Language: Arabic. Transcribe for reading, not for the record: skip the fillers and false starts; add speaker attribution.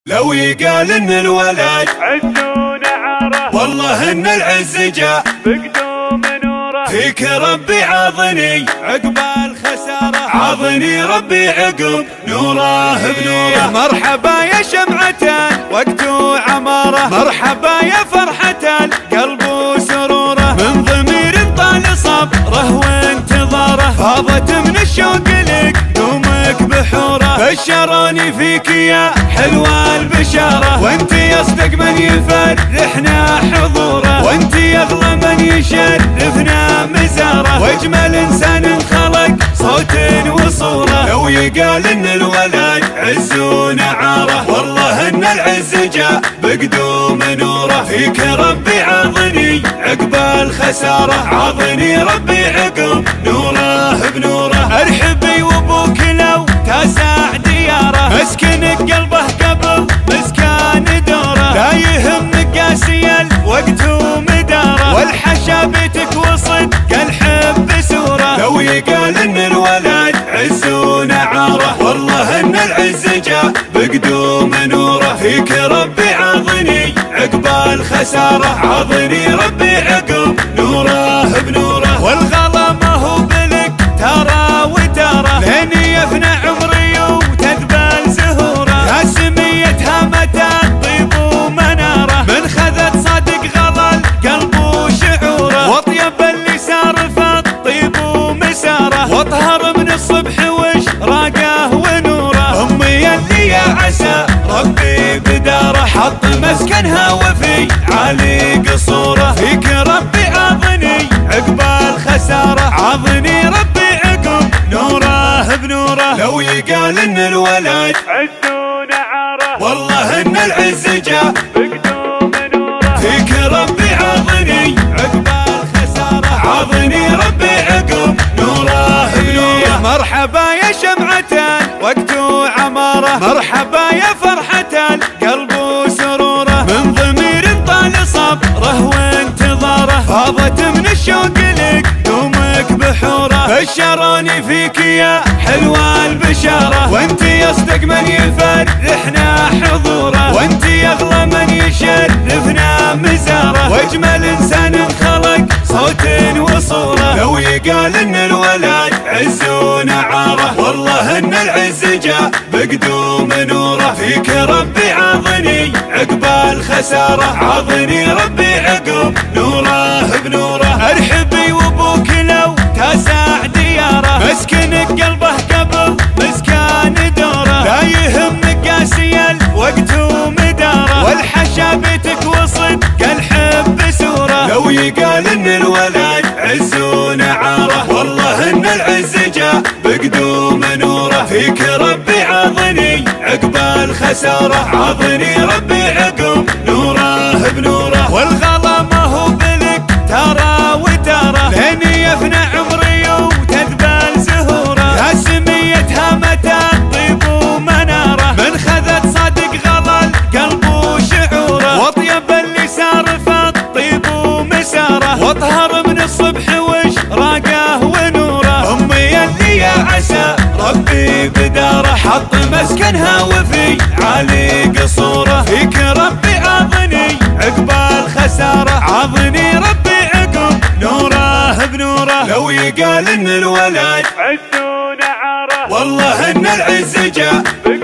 Speaker 1: لو يقال ان الولد
Speaker 2: عزون عاره،
Speaker 1: والله ان العز جاء
Speaker 2: بقدوم نوره.
Speaker 1: فيك ربي عاضني عقب الخسارة، عاضني ربي عقب نوره بنوره.
Speaker 2: مرحبا يا شمعة وقت عماره، مرحبا يا فرحة القلب وسروره.
Speaker 1: من ضمير طال صبره وانتظاره،
Speaker 2: فاضت من الشوق لك
Speaker 1: دومك بحوره.
Speaker 2: بشروني فيك يا حلوة البشارة،
Speaker 1: وانت يصدق من يفرحنا حضوره،
Speaker 2: وانت اغلى من يشرفنا مزاره.
Speaker 1: واجمل انسان خلق صوت وصوره. لو يقال ان الولد عزون عاره، والله ان العز جاء بقدوم نوره. فيك ربي عاضني عقب الخساره، عاضني ربي عقب نوره بنوره.
Speaker 2: ارحبي وابوك لو تسع دياره،
Speaker 1: مسكنك قلبه قبل مسكان دوره.
Speaker 2: لا يهمك قاسي الوقت ومداره،
Speaker 1: والحشا بيتك وصدق الحب سوره. لو يقال ان الولد عزون عاره، والله ان العز جاء بقدوم نوره. فيك ربي عاضني عقب الخساره، عاضني ربي عقب نوره بنوره.
Speaker 2: والغلا ما هو بلك ترى وترى،
Speaker 1: لين يفنى عمري وتذبل زهوره.
Speaker 2: يا سميتها متى طيب ومناره،
Speaker 1: من خذت صادق غلا القلب وشعوره.
Speaker 2: واطيب اللي صار فالطيب ومساره،
Speaker 1: واطهر من الصبح وش
Speaker 2: راقه ونوره.
Speaker 1: امي اللي يا عسى ربي بداره، حط مسكنها وفي عالي قصوره.
Speaker 2: فيك ربي عاضني عقب الخساره، عاضني ربي عقب نوره بنوره.
Speaker 1: لو يقال ان الولد
Speaker 2: عزون عاره،
Speaker 1: والله ان العز جاء
Speaker 2: بقدوم نوره.
Speaker 1: فيك ربي عاضني عقب الخساره، عاضني ربي عقب نوره بنوره.
Speaker 2: مرحبا يا شمعة وقت عماره، مرحبا يا فرحة القلب وسروره.
Speaker 1: من ضمير طال صبره وانتظاره،
Speaker 2: فاضت من الشوق لك
Speaker 1: دومك بحوره.
Speaker 2: بشروني فيك يا حلوة البشارة،
Speaker 1: وانت يصدق من يفرحنا حضوره،
Speaker 2: وانت اغلى من يشرفنا مزاره.
Speaker 1: واجمل انسان خلق صوت وصوره. لو يقال ان الولد عزون عاره، والله ان العز جاء بقدوم نوره. فيك ربي عاضني عقب الخساره، عاضني ربي عقب نوره بنوره.
Speaker 2: ارحبي وابوك لو تسع دياره،
Speaker 1: مسكنك قلبه قبل مسكان دوره.
Speaker 2: لا يهمك قاسي الوقت ومداره،
Speaker 1: والحشا بيتك وصدق الحب سوره. لو يقال ان الولد عزون عاره، والله ان العز جاء بقدوم نوره. فيك ربي عاضني عقب الخساره، عاضني ربي عقب نوره بنوره.
Speaker 2: والغلا ما هو بلك ترى وترى،
Speaker 1: لين يفنى عمري وتذبل زهوره.
Speaker 2: يا سميتها متى طيب ومناره،
Speaker 1: من خذت صادق غلا القلب وشعوره.
Speaker 2: واطيب اللي صار فالطيب ومساره.
Speaker 1: واطهر من الصبح وش
Speaker 2: راقه ونوره.
Speaker 1: امي اللي يا عسى ربي بداره، حط مسكنها وفي عالي قصوره.
Speaker 2: فيك ربي عاضني عقب الخساره، عاضني ربي عقب نوره بنوره.
Speaker 1: لو يقال ان الولد
Speaker 2: عزون عاره،
Speaker 1: والله ان العز جاء